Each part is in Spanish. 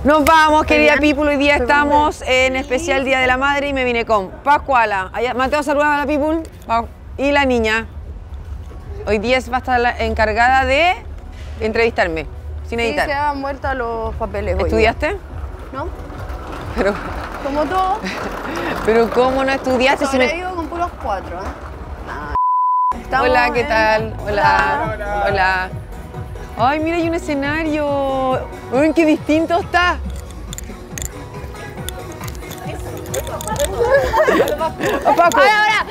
Nos vamos, querida people. Hoy día estamos en especial Día de la Madre y me vine con Pascuala. Mateo, saluda a la people. Y la niña. Hoy día va a estar la encargada de entrevistarme, sin editar. Sí, se han muerto los papeles. ¿Estudiaste? No. Pero... Como todo. Pero ¿cómo no estudiaste? Si me ido con puros 4, Hola, ¿qué tal? Hola. Hola. Ay, mira, hay un escenario. Uy, qué distinto está. Paco. Ahora.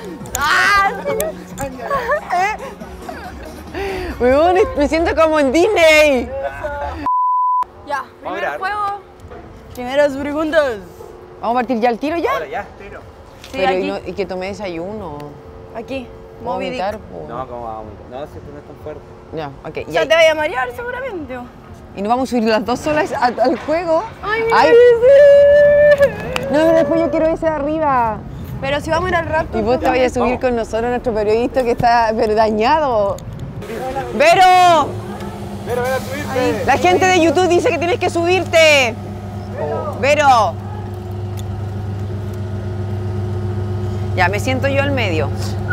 Weón, me siento como en Disney. Ya, primer juego. Primeras preguntas. ¿Vamos a partir ya al tiro ya? Ahora ya, tiro. Sí, pero aquí. y que tomé desayuno. Aquí. ¿Vamos a Moby Dick. vomitar, po? No, ¿cómo vamos a vomitar? No, si esto no es tan fuerte. Ya, ok. O sea, te vaya a marear seguramente. ¿Y nos vamos a subir las dos solas al juego? Ay, No, después yo quiero irse de arriba. Pero si vamos a ir al rapto. Y vos te vayas a subir con nosotros, nuestro periodista que está pero dañado. ¡Vero! Pero ven a subirte. La gente de YouTube dice que tienes que subirte. ¡Vero! Ya, me siento yo al medio.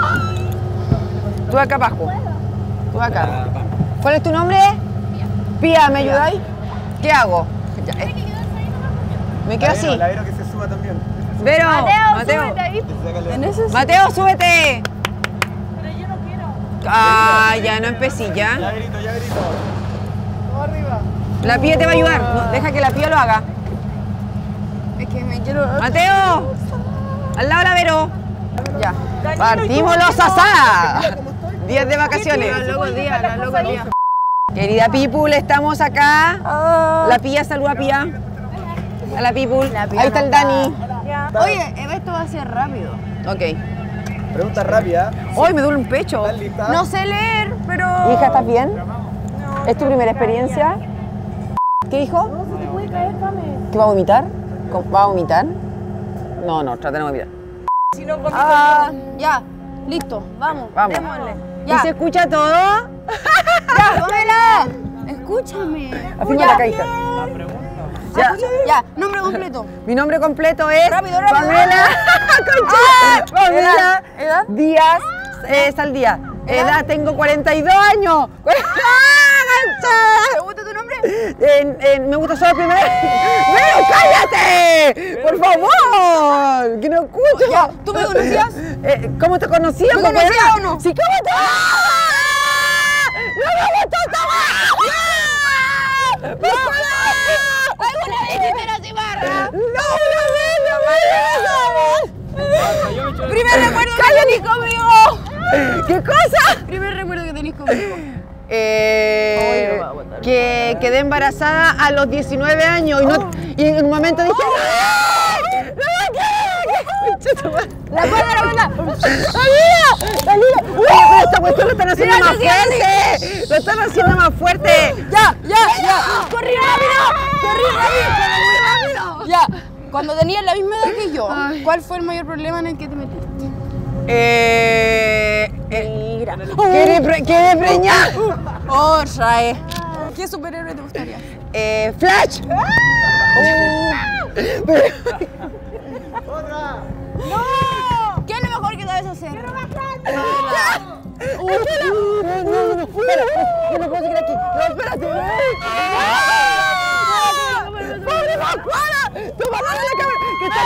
Tú acá, Pascu. Tú acá. ¿Cuál es tu nombre? Pía, ¿me ayudáis? ¿Qué hago? Ya, me quedo así. La Vero que se suba también. Vero, Mateo, súbete ahí. En ese sí. Mateo, súbete. Pero yo no quiero. Ah, ya no empecé ya. Ya grito. Vamos arriba. La Pía te va a ayudar. No, deja que la Pía lo haga. Es que me quiero. Mateo, al lado de la Vero. Ya. Partimos los asá. Días de vacaciones. Los locos días, los locos días. Querida people, estamos acá. La Pía, saluda a Pía. A la people. Ahí está el Dani. Oye, esto va a ser rápido. Ok. Pregunta rápida. Hoy me duele un pecho. ¿Estás lista? No sé leer, pero. Hija, ¿estás bien? ¿Es tu primera experiencia? ¿Qué dijo? No se te puede caer, Pame. ¿Que va a vomitar? ¿Va a vomitar? No, trata de no vomitar. Si no, ya, listo, vamos. Vamos. Démosle. ¿Y se escucha todo? Ya, Pamela. Escúchame. Afirma la caja. Ya, nombre completo. Mi nombre completo es Rápido. Pamela. Pamela ¿Edad? Díaz Saldía. Edad tengo 42 años. ¿Te gusta tu nombre? Me gusta solo el primer. ¡Pero cállate! ¡Por favor! ¡Que no escucho! Ya, ¿tú me conocías? ¿Cómo te conocías? ¿Me conocías o no? Sí, ¿cómo te...? ¡No me gustó esta ¿Alguna vez hiciste la cimarra? ¡No! Primer recuerdo que tenés conmigo. ¿Qué cosa? Primer recuerdo que tenés conmigo. Que quedé embarazada a los 19 años y en un momento dije La cuenta. ¡Dalila! Oye, pero esta cuestión lo están haciendo más fuerte. Lo están haciendo más fuerte. Ya. Corrí rápido. Ya, cuando tenías la misma edad que yo, ¿cuál fue el mayor problema en el que te metiste? ¿Qué preñar? ¿Qué superhéroe te gustaría? Flash. ¡No! ¿Qué es lo mejor que sabes hacer? No puedo seguir aquí. No, espérate. ¡Pobre Pascuala! ¡Tu mamá en la cámara! ¡Que está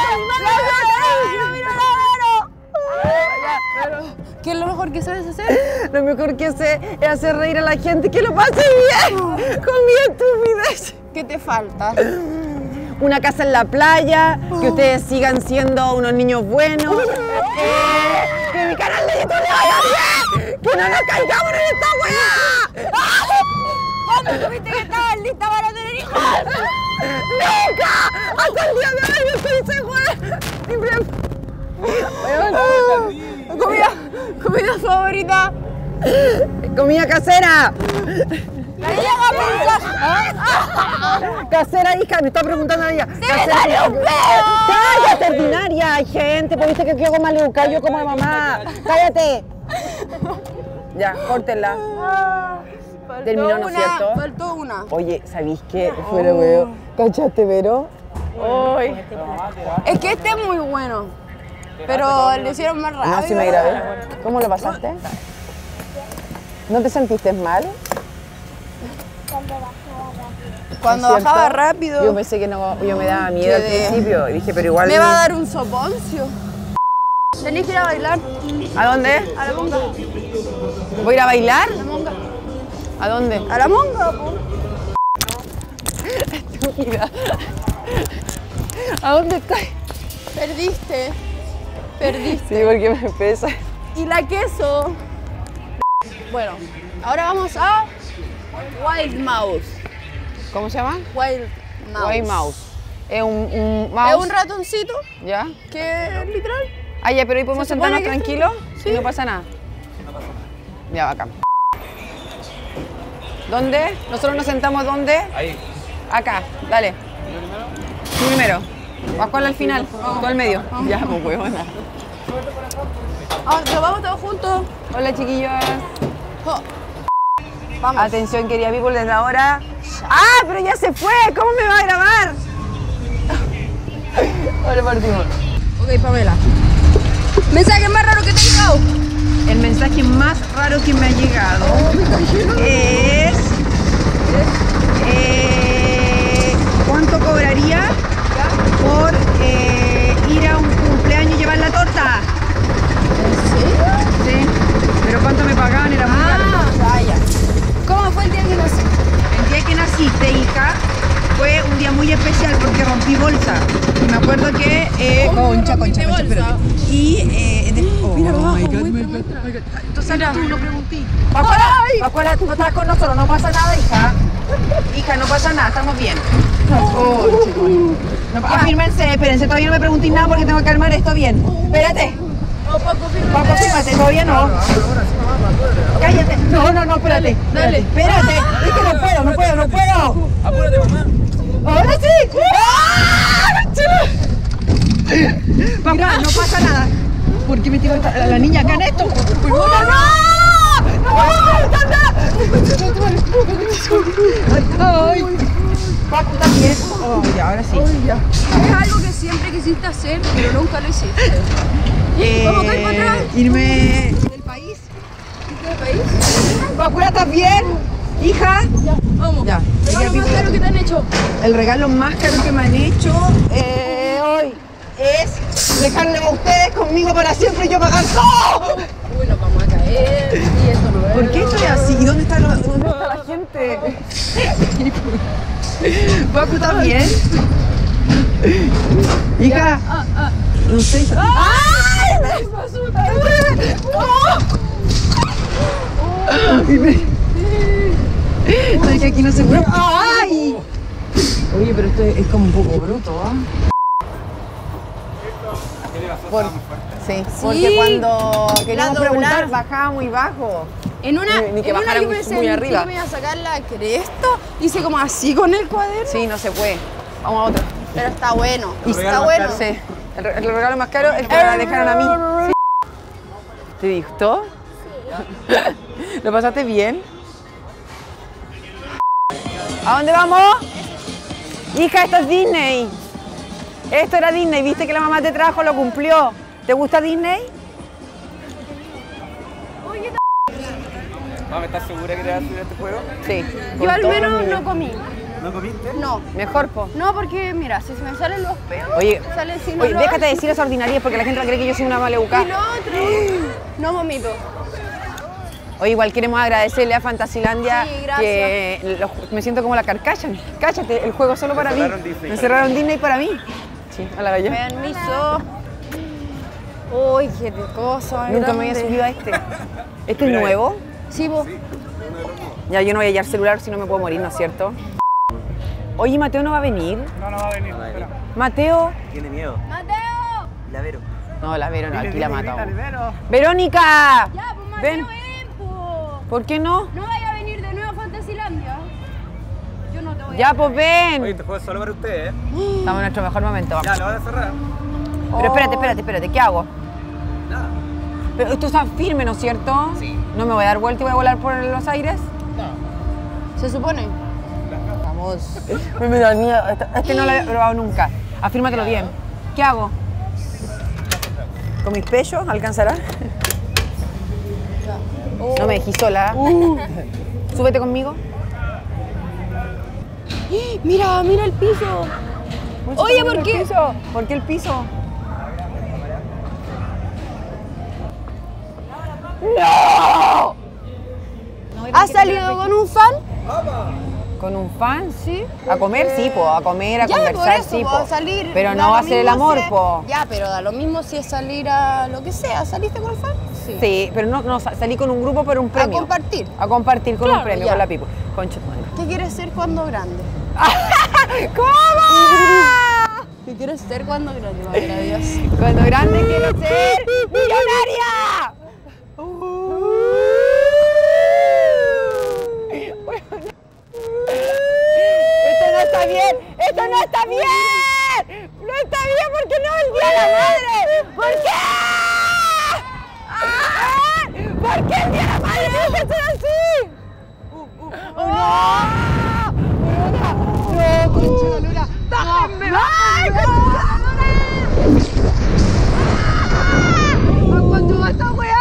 ¿Qué es lo mejor que sabes hacer? Lo mejor que sé es hacer reír a la gente, que lo pase bien con mi estupidez. ¿Qué te falta? Una casa en la playa, que ustedes sigan siendo unos niños buenos, que mi canal de YouTube le vaya bien, que no nos caigamos en esta weá. ¿Cuándo supiste que estabas lista para tener hijos? ¡Nunca! Hasta el día de hoy no estoy segura. Comida favorita. Comida casera. La llega a pensar. Casera, hija, me está preguntando a ella. ¡Se me salió un pedo! ¡Cállate, ordinaria! Hay gente, pues viste que quiero más educada yo como de mamá. ¡Cállate! Ya, córtenla. Terminó, ¿no es cierto? Faltó una. Oye, ¿sabéis qué? Fuera, weón. ¿Cachaste, Vero? Ay. Es que este es muy bueno. Pero lo hicieron más rápido. No, sí me grabé. ¿Cómo lo pasaste? ¿No te sentiste mal? Cuando ¿No es bajaba cierto? rápido. Yo pensé que no, yo me daba miedo al Quedé. principio. Y dije, pero igual... Me va a dar un soponcio. Tenés que ir a bailar. ¿A dónde? A la monga. ¿Voy a ir a bailar? A la monga. ¿A dónde? A la monga, po. Estúpida. ¿A dónde estoy? Perdiste. Perdiste. Sí, porque me pesa. Y la queso. Bueno, ahora vamos a Wild Mouse. ¿Cómo se llama? Wild Mouse. White Mouse. Es un mouse. Es un ratoncito ¿Ya? que literal. Ah, ya, pero ahí podemos ¿Se supone sentarnos que tranquilos sí? y no pasa nada. Ya, bacán. ¿Dónde? Nosotros nos sentamos ¿dónde? Ahí. Acá, dale. Tú primero. Pascual al final, tú al medio. Ya, pues huevona. Nos vamos todos juntos. Hola, chiquillos. Oh. Vamos. Atención, querida people, desde ahora. ¡Ah, pero ya se fue! ¿Cómo me va a grabar? Ahora partimos. Ok, Pamela. Mensaje más raro que te he llegado. El mensaje más raro que me ha llegado es... ¿cuánto cobraría por ir a un cumpleaños y llevar la torta? ¿En serio? Sí. ¿Pero cuánto me pagaban? Era muy caro. Vaya. ¿Cómo fue el día que nací? El día que naciste, hija, fue un día muy especial porque rompí bolsa. Y me acuerdo que... concha, espérate. Y... mira abajo, entonces tú lo pregunté. Pascuala, tú no estás con nosotros, no pasa nada, hija. Hija, no pasa nada, estamos bien. Afírmense, espérense, todavía no me pregunté nada porque tengo que armar esto bien. Espérate. Paco, fíjate, todavía no. Cállate. No, espérate. Dale. Espérate. Es que no puedo. Apúrate, mamá. ¡Ahora sí! Papá, no pasa nada. ¿Por qué me tiró la niña acá en esto? ¡No! ¡Ay! Paco también. Oh, ya, ahora sí. Es algo que siempre quisiste hacer, pero nunca lo hiciste. ¿Cómo que ir para atrás? Irme del país. ¿Del país? Paco, ¿estás bien? Hija. Vamos. Ya. ¿Qué más caro que te han hecho? El regalo más caro que me han hecho hoy es dejarle a ustedes conmigo para siempre y yo pagar todo. Uy, nos vamos a caer. Y eso no es. ¿Por qué estoy así? ¿Y dónde está la gente? ¿Paco está bien? Hija. No sé. ¡Ay! ¡Me asusté! No, es que aquí no se puede. ¡Ay! Oye, pero esto es como un poco bruto, ¿ah? Sí, porque cuando queríamos preguntar bajaba muy bajo. En una, Ni que en una bajara yo muy pensé arriba. que me iba a sacar la cresta, hice como así con el cuaderno. Sí, no se puede. Vamos a otro. Pero está bueno. Y Está bueno. Sí. El regalo más caro es el que me dejaron a mí. Sí. ¿Te gustó? ¿Lo pasaste bien? ¿A dónde vamos? Hija, esto es Disney. Esto era Disney. ¿Viste que la mamá te trajo? Lo cumplió. ¿Te gusta Disney? Mami, ¿estás segura que te vas a subir a este juego? Sí. Yo al menos no comí. ¿No comiste? No. Mejor, po. No, porque mira, si se me salen los peos, Oye, salen sin oye, olor. déjate decir esas ordinarias porque la gente cree que yo soy una Y maleducada. lo otro, no vomito. Oye, igual queremos agradecerle a Fantasilandia Sí, gracias. que me siento como la Kardashian. Cállate, el juego solo para mí. cerraron Disney. Me cerraron Disney para mí. Sí, a la galla. Permiso. Uy, qué cosa. Nunca me había subido a este. ¿Este es nuevo? Sí, vos. Ya, yo no voy a hallar celular si no me puedo morir, ¿no es cierto? Oye, ¿Mateo no va a venir? No va a venir. Espera. ¿Mateo? Tiene miedo. ¡Mateo! La Vero. No, la Vero no, aquí la matamos. Vero. ¡Verónica! Ya, pues Mateo, Ven. po. ¿Por qué no? No vaya a venir de nuevo a Fantasilandia. Yo no te voy Ya, a... pues ven. Oye, este juego es solo para ustedes, ¿eh? Estamos en nuestro mejor momento, vamos. Ya, lo van a cerrar. Pero espérate, ¿qué hago? Nada. Pero esto está firme, ¿no es cierto? Sí. ¿No me voy a dar vuelta y voy a volar por los aires? No. Se supone. Vamos. Me da miedo. Este no lo había probado nunca. Afírmatelo bien. ¿Qué hago? ¿Con mis pechos alcanzará? No me dejé sola. Súbete conmigo. Mira el piso. Oye, ¿por qué? ¿Por qué el piso? ¡No! ¿Has salido con un fan? ¿Con un fan, sí? ¿A comer? Sí, po. A comer, a Ya, por conversar, eso, sí, po, po. a salir. Pero Da no lo va a ser el mismo amor, si es- po. Ya, pero da lo mismo si es salir a lo que sea. ¿Saliste con el fan? Sí. Sí, pero no, salí con un grupo por un premio. compartir. A compartir con Claro, un premio, ya. con la Pipo. Concha tu madre. ¿Qué quieres ser cuando grande? ¿Cómo? ¿Qué quieres ser cuando grande, madre de Dios? Cuando grande quiero ser millonaria. Esto no está bien, esto no está bien. No está bien porque no el día de la madre. ¿Por qué? ¿Por qué el día de la madre debe ser así? ¡No! ¡No, concha de la luna! ¡Bájenme! ¡Ay, concha de la luna! ¡Aguanta esta weá!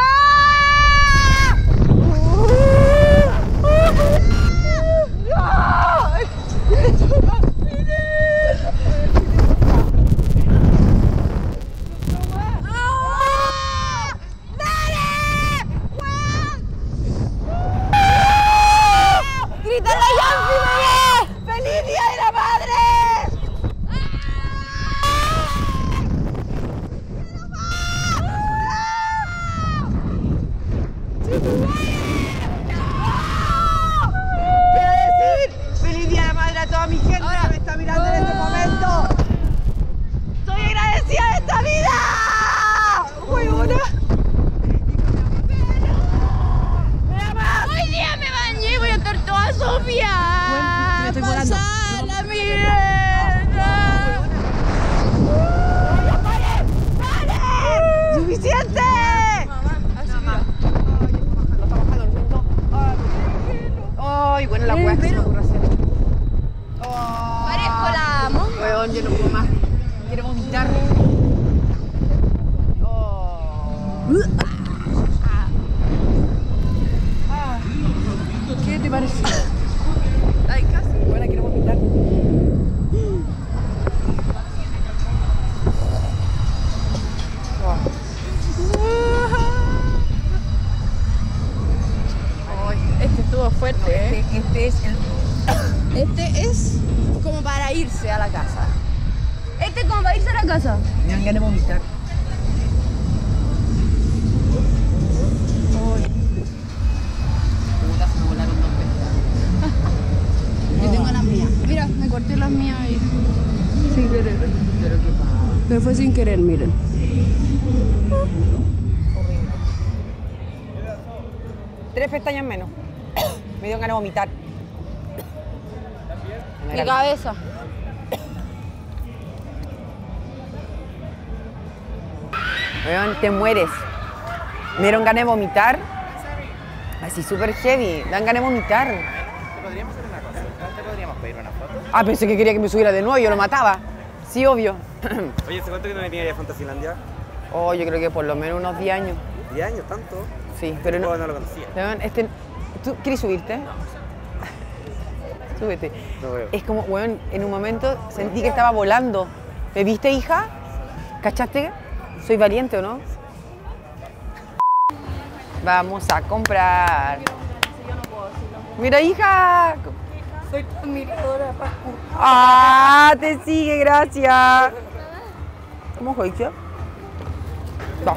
¡Grítale a Yancy, bebé! ¡Feliz Día de la Madre! Quiero decir feliz Día de la Madre a toda mi gente que me está mirando en este momento. ¡Estoy agradecida de esta vida! ¡Huevona! Hoy día me bañé, voy a estar toda Sofía. me estoy volando. Pasar la mierda. ¡Suficiente! Ay, bueno, la hueá que se me ocurre hacer. Parezco la amo. Weón, yo no puedo más. Quiero vomitar. ¿Qué te pareció? Ay, casi. Bueno, quiero vomitar. Este estuvo fuerte, ¿eh? Este es el... Este es como para irse a la casa. Este es como para irse a la casa. Me dan ganas de vomitar. Yo tengo las mías. Mira, me corté las mías ahí. Sin querer. Pero fue sin querer, miren. Tres pestañas menos. Me dio ganas de vomitar. Mi cabeza. Weón, te mueres. Me dieron ganas de vomitar. Así súper heavy. Dan ganas de vomitar. ¿Podríamos hacer una cosa? ¿Te podríamos pedir una foto? Ah, pensé que quería que me subiera de nuevo y yo lo mataba. Sí, obvio. Oye, ¿hace cuánto que no venía a Fantasilandia? Oh, yo creo que por lo menos unos 10 años. 10 años, tanto. Sí, pero no. No lo conocía. Weón, ¿tú quieres subirte? Súbete. No veo. Es como, weón, en un momento sentí que estaba volando. ¿Me viste, hija? ¿Cachaste? Soy valiente, ¿o no? Vamos a comprar. Mira, hija. Soy tu admiradora, Pascu. Ah, te sigue, gracias. ¿Cómo juegas? No.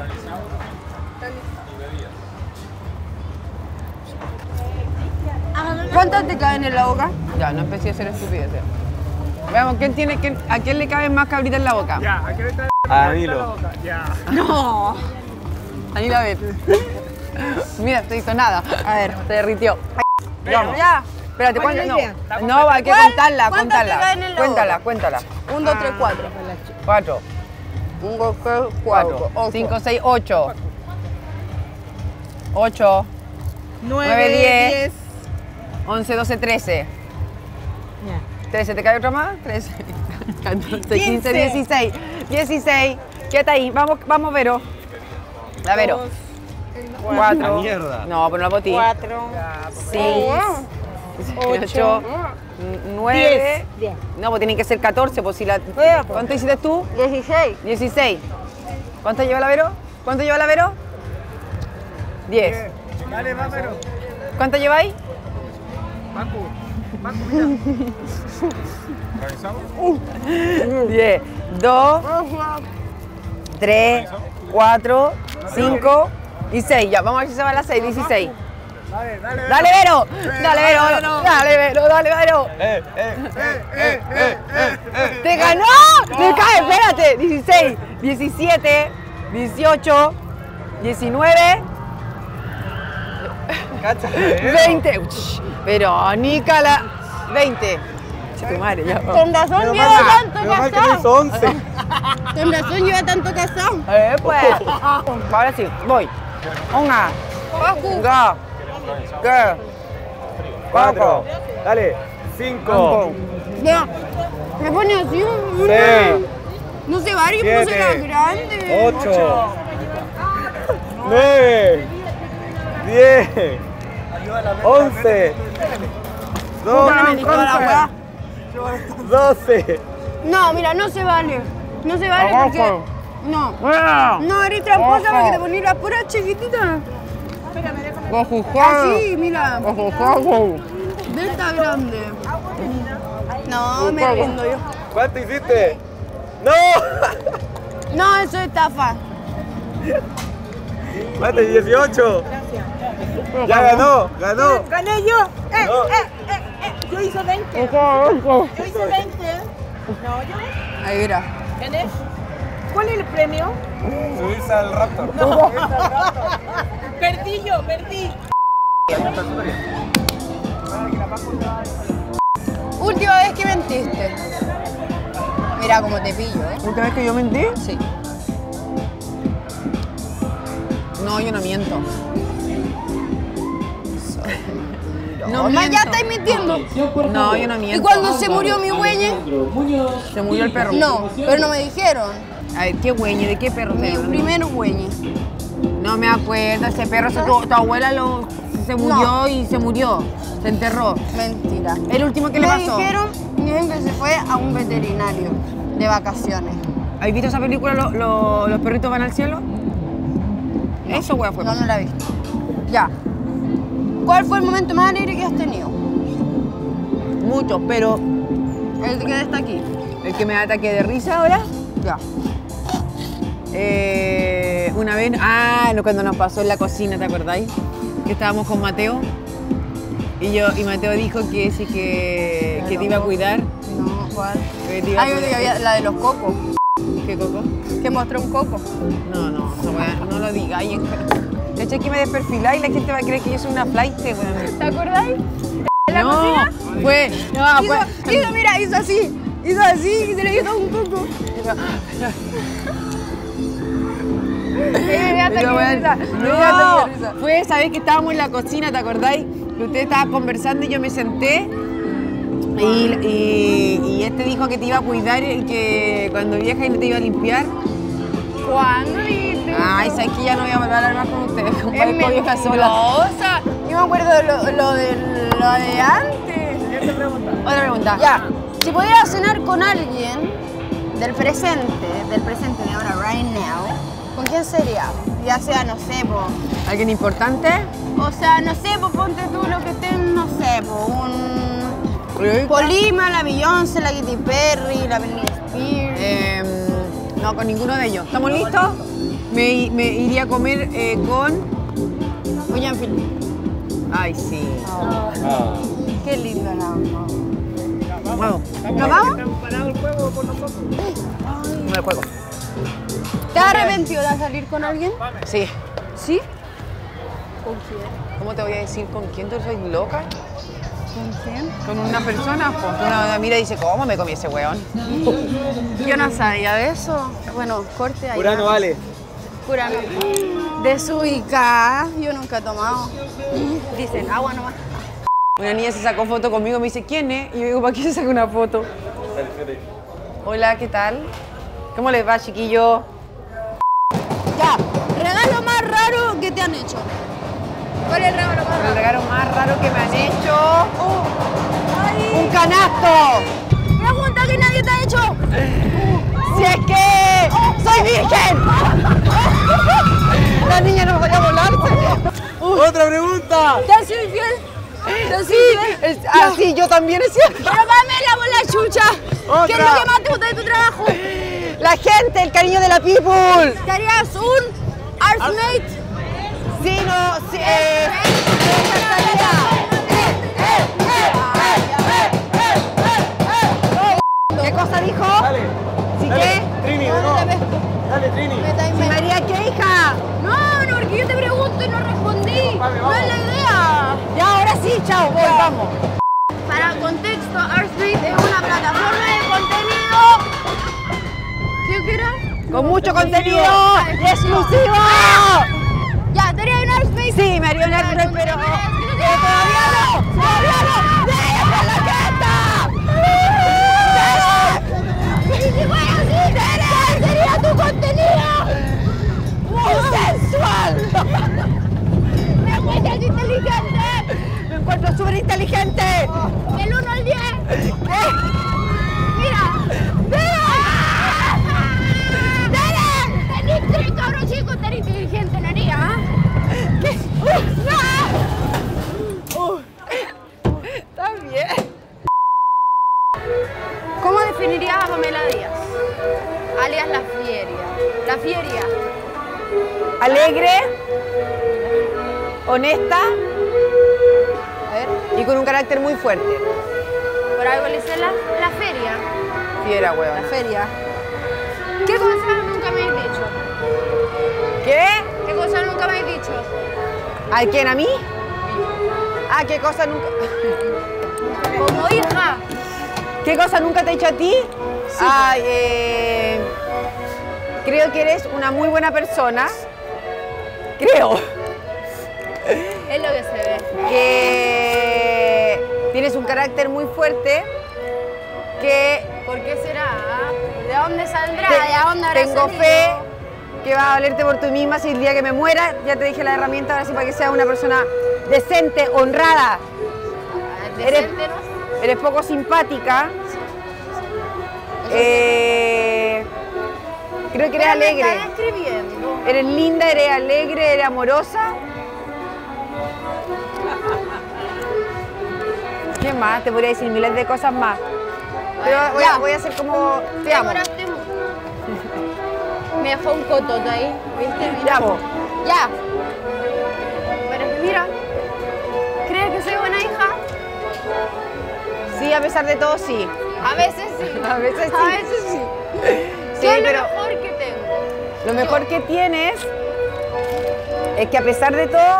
¿Cuántas te caen en la boca? Ya, no empecé a hacer estupideces. Veamos, ¿a quién le caben más cabritas en la boca? Ya, ¿a qué le trae A Milo. Ya. No. Daniela, a ver. Mira, te hizo nada. A ver, se derritió. Vamos. Ya. Espérate, ¿Cuál ¿cuántas? es la No, no, hay que ¿Cuál? contarla, ¿Cuántas te caen en la Cuéntala, boca? cuéntala. 1, 2, 3, 4. 4, 1, 2, 3, 4, 5, 6, 8. 8, 9, 10, 11, 12, 13. 13, ¿te cae otra más? 13, 14, 15, 16. 16. Quédate ahí. Vamos, Vero. La Vero. 4. Mierda. No, pero no la botí. 4, 6, 8, 9. No, pues tienen que ser 14. Pues si la... ¿Cuánto hiciste tú? 16. 16. ¿Cuánto lleva la Vero? ¿Cuánto lleva la Vero? 10. Dale, va, pero. ¿Cuánto lleváis? Paco, mira. ¿Revisamos? 10. 2, 3, 4, 5 y 6. Ya, vamos a ver si se va a las 6. 16. Dale, dale. ¡Dale, Vero! ¡Dale, Vero! ¡Dale, Vero! ¡Dale, Vero! ¡Te ganó! ¡Me cae! ¡Espérate! 16, 17, 18, 19, Cáchate. 20. Verónica, la 20. Che, tu madre, ya. Con razón lleva tanto Menos mal que no casado. hizo 11. Con razón lleva tanto casado. Pues. Ahora sí, voy. 1, Paco. 2, 3, 4. Dale. 5. Ya. Me pone así. 6. No se va a ir, no se va 7, grande. 8. 9. 10. 11. 12. No, mira, no se vale. No se vale porque... No. No, eres tramposa porque te pones las puras chiquititas. Así, mira. Ve esta grande. No, me rindo yo. ¿Cuánto hiciste? ¡No! No, eso es estafa. ¿Cuánto? 18. Ya ganó, ganó. Gané yo. No. Yo hice 20. Yo hice 20. No, yo Ahí mira. gané. ¿Cuál es el premio? Subirse al Raptor. Perdí yo, perdí. Última vez que mentiste. Mira cómo te pillo, ¿eh? ¿Última vez que yo mentí? Sí. No, yo no miento. No Mamá, miento. ya estáis mintiendo. No, yo no ¿Y miento. cuando se murió mi güeñe? Se murió el perro. No, pero no me dijeron. A ver, ¿qué güeñe? ¿De qué perro te Mi hablan? primer güeñe. No me acuerdo, ese perro, tu abuela se murió y se murió. Se enterró. Mentira. ¿El último que le Me pasó? dijeron que se fue a un veterinario de vacaciones. ¿Has visto esa película, Los perritos van al cielo? Eso, wea, fue. No, no la he visto. Ya. ¿Cuál fue el momento más alegre que has tenido? Muchos, pero El que está aquí. el que me da ataque de risa ahora, Ya. una vez, no, cuando nos pasó en la cocina, ¿te acordáis? Que estábamos con Mateo y Mateo dijo que sí que te iba a cuidar. No, ¿cuál? Que te iba a Ah, yo cuidar. digo, la de los cocos. ¿Qué, Coco? Que mostró un coco. No, no lo digáis. Es que me desperfiláis y la gente va a creer que yo soy una flight, weón. ¿Te acordáis? No, fue. Hizo, mira, hizo así y se le hizo un coco. No, fue esa vez que estábamos en la cocina, ¿te acordáis? Que usted estaba conversando y yo me senté y este dijo que te iba a cuidar y que cuando vieja y no te iba a limpiar. ¿Cuándo dijiste? Ay, sabes que ya no voy a volver a hablar más con ustedes, Es compadre, vieja sola. mentirosa. Yo me acuerdo de lo de antes. Otra pregunta. Ya, si pudieras cenar con alguien del presente de ahora, right now, ¿con quién sería? Ya sea, no sé, ¿Alguien importante? o sea, no sé, ponte tú lo que estén, no sé, un Polima, la Beyoncé, la Katy Perry, la Britney Spears. No, con ninguno de ellos. ¿Estamos listos? Me iría a comer con... Oye, en fin. Ay, sí. Qué lindo la amo. Vamos. ¿Nos vamos? No el juego. ¿Te has arrepentido de salir con alguien? Sí. ¿Sí? ¿Con quién? ¿Cómo te voy a decir con quién? ¿Tú soy loca? ¿Con quién? Con una persona. Pues una mira y dice, ¿cómo me comí ese weón? Yo no sabía de eso. Bueno, corte ahí. Urano vale. Pura no. Desubicada. Yo nunca he tomado. Dicen agua nomás. Una niña se sacó foto conmigo, me dice, ¿quién es? Y yo digo, ¿para qué se saca una foto? Hola, ¿qué tal? ¿Cómo les va, chiquillo? Ya, regalo más raro que te han hecho. ¿Cuál es el regalo más El raro? regalo más raro que me han hecho. ¡Un canasto! Pregunta que nadie te ha hecho. ¡Si es que soy virgen! La niña no podía volarse. ¡Otra pregunta! ¿Te has sido infiel? ¿Te has sido infiel? Sí, yo también es cierto. Pero Pamela, por la chucha. ¿Qué es lo que más te gusta de tu trabajo? La gente, el cariño de la people. ¿Te harías un artmate? Sí, no, sí, ¿Qué cosa dijo? Dale. ¿Sí Dale. qué? Trini, de nuevo. Dale, Trini. ¿Sí, María, qué, hija? No, no, porque yo te pregunto y no respondí. Vale, No vamos. es la idea. Ya, ahora sí, chao, voy, vamos. Para contexto, Artmate es una plataforma de contenido. ¿Qué era? Con mucho contenido y exclusivo. Ya, ¿te harías un Artmate? Sí, me haría un Artmate, pero todavía no. ¡Todavía no! ¡Déjame la ¡Sería tu contenido! ¡Sensual! ¡Me encuentras inteligente! Me encuentro súper inteligente. Del 1 al 10. Mira. ¡Derek! Tenés 3 cabros chicos, tan inteligente, no haría, ¿ah? ¿Qué? Está bien. ¿Cómo definirías a Pamela Díaz? Alias La Fieria. La Fieria. Alegre, honesta A ver, y con un carácter muy fuerte. por algo le hice la feria. Fiera, huevona. La feria. ¿Qué cosa nunca me has dicho? ¿Qué? ¿Qué cosa nunca me has dicho? ¿A quién? ¿A mí? Ah, ¿qué cosa nunca? Como hija. ¿Qué cosa nunca te he dicho a ti? Sí. Ay, creo que eres una muy buena persona. Creo. Es lo que se ve. Que tienes un carácter muy fuerte. Que ¿Por qué será? ¿De dónde saldrá? ¿De dónde habrá tengo salido? fe que vas a valerte por tú misma si el día que me muera, ya te dije la herramienta, ahora sí para que seas una persona decente, honrada. Decente, ¿no? Eres poco simpática. Creo que eres Pero me alegre. está describiendo. Eres linda, eres alegre, eres amorosa. ¿Qué más? Te podría decir miles de cosas más. Pero voy a hacer como... Te amo. Demoraste mucho. Me dejó un cototo ahí, ¿viste? Te amo. Ya. Pero es que mira, ¿crees que soy buena hija? Sí, a pesar de todo, sí. A veces sí. A veces sí. A veces sí. Sí, ¿Qué es pero lo mejor que tengo? lo mejor que tienes es que a pesar de todo,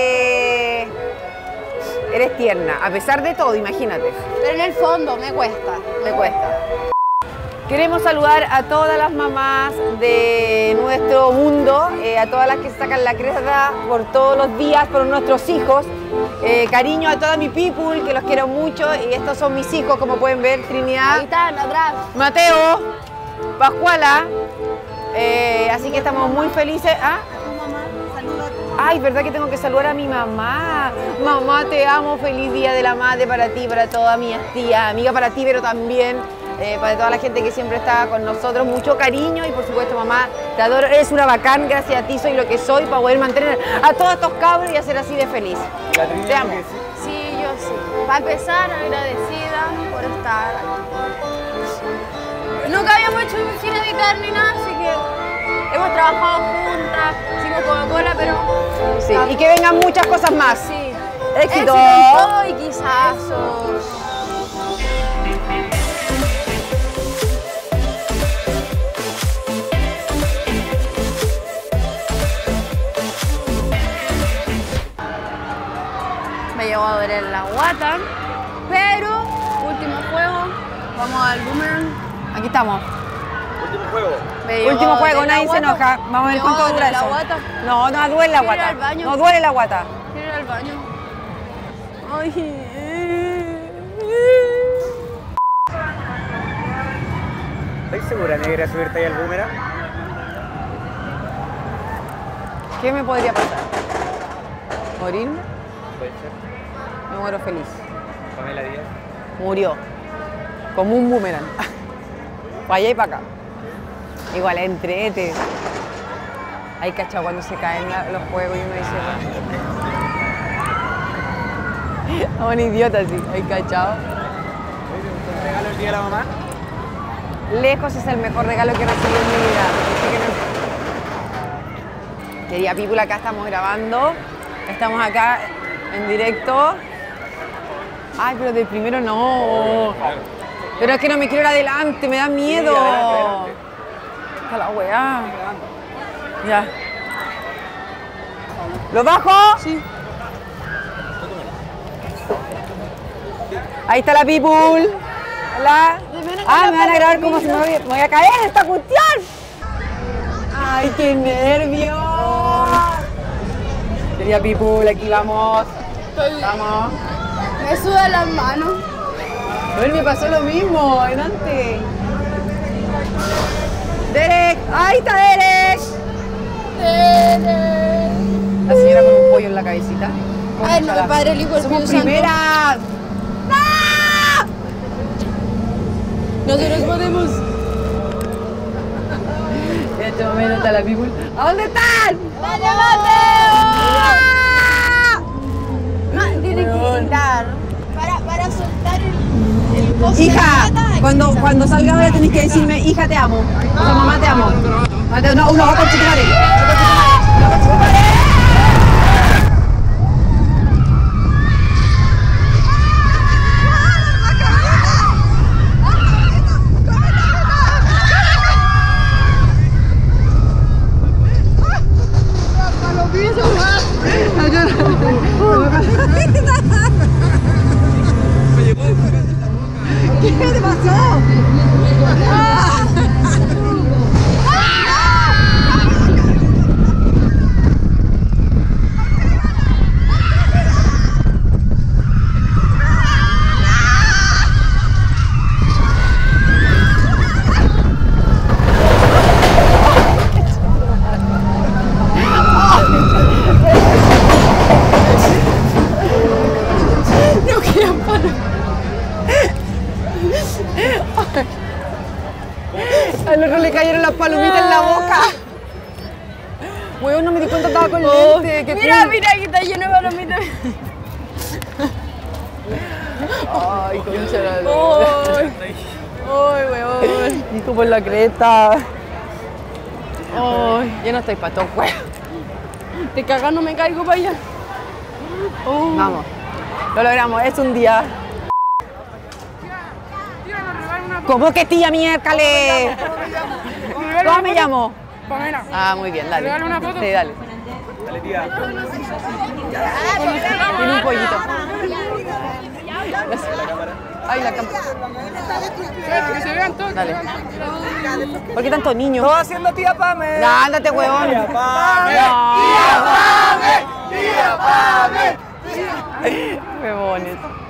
eres tierna. A pesar de todo, imagínate. Pero en el fondo me cuesta. Me cuesta. Queremos saludar a todas las mamás de nuestro mundo, a todas las que sacan la cresta por todos los días, por nuestros hijos. Cariño a toda mi people, que los quiero mucho. Y estos son mis hijos, como pueden ver, Trinidad, Ahí están, atrás. Mateo, Pascuala. Así que estamos muy felices. ¿Ah? Ay, verdad que tengo que saludar a mi mamá. Mamá, te amo. Feliz Día de la Madre para ti, para todas mis tías, amiga para ti, pero también para toda la gente que siempre está con nosotros. Mucho cariño y por supuesto, mamá, te adoro. Eres una bacán. Gracias a ti soy lo que soy para poder mantener a todos estos cabros y hacer así de feliz. La Trini Te amo. dice que sí. Sí, yo sí. Para empezar, agradecida por estar. Nunca habíamos hecho un cine de carne ni nada, así que hemos trabajado juntas, hicimos Coca-Cola, pero... Sí, y que vengan muchas cosas más. Sí. Éxito. en todo y quizás... Me llegó a doler la guata, pero último juego, vamos al boomerang. Aquí estamos. Último juego. Me llegó Último a juego, doler la nadie se guata. enoja. Vamos a ver Me cuánto llegó a dura doler eso. la guata. No, no duele la Quiero ir guata. al baño. No duele la guata. Quiero ir al baño. ¿Estás segura, negra, subirte ahí al boomerang? ¿Qué me podría pasar? ¿Morirme? Puede ser. Me muero feliz. Pamela Díaz. Murió. Como un boomerang. Para allá y para acá. Igual, entrete. Hay cachado cuando se caen los juegos y uno dice... "Oh, un idiota, sí. Hay cachado. ¿Un regalo el día de la mamá? Lejos es el mejor regalo que he recibido en mi vida. Querida people, acá estamos grabando. Estamos acá en directo. Ay, pero de primero no. Pero es que no me quiero ir adelante, me da miedo. Sí, adelante. Está la weá. Ya. ¿Lo bajo? Sí. Ahí está la people. Hola. Ah, me van a grabar cómo se me voy a caer esta cuestión. Ay, qué nervios. Querida people, aquí vamos. Vamos. Me sudan las manos. A ver, me pasó lo mismo antes. Derek, ahí está Derek. La señora con un pollo en la cabecita. Ay, no, el Padre, el Hijo, el Somos Espíritu Santo. primeras. Nosotros podemos. En este momento está la people. ¿A dónde están? ¡Vale, Mateo! Tiene que gritar. Para soltar el coso de la Hija, gata, cuando salga ahora tenés que decirme, hija te amo. O sea, mamá te amo. Mateo, no, uno va con chiquitare. ¿Qué te pasó? Al otro le cayeron las palomitas en la boca. Huevón, no me di cuenta, estaba con lente. Qué Mira, cool. mira, aquí está lleno de palomitas. Ay, concha la lora. Ay, weón. Hijo por la creta. Ay, yo no estoy para todo, huevo. Te cagas, no me caigo para allá. Vamos, lo logramos, es un día. ¿Cómo que tía miércoles? ¿Cómo me llamo? Pamela. Ah, muy bien, dale. ¿Regalo una foto? Sí, dale. Dale, tía. Tiene un pollito. Ay, la cámara. Que se vean todos. Dale. ¿Por qué tantos niños? Todo haciendo tía Pame. Ya, ándate, huevón. Tía Pame. No. Tía Pame. Tía Pame. Huevones.